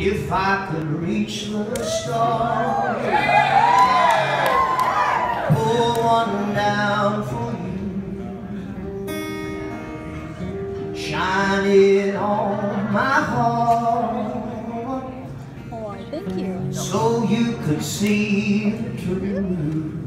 If I could reach the stars, pull one down for you, shine it on my heart, Oh, thank you. so you could see the truth.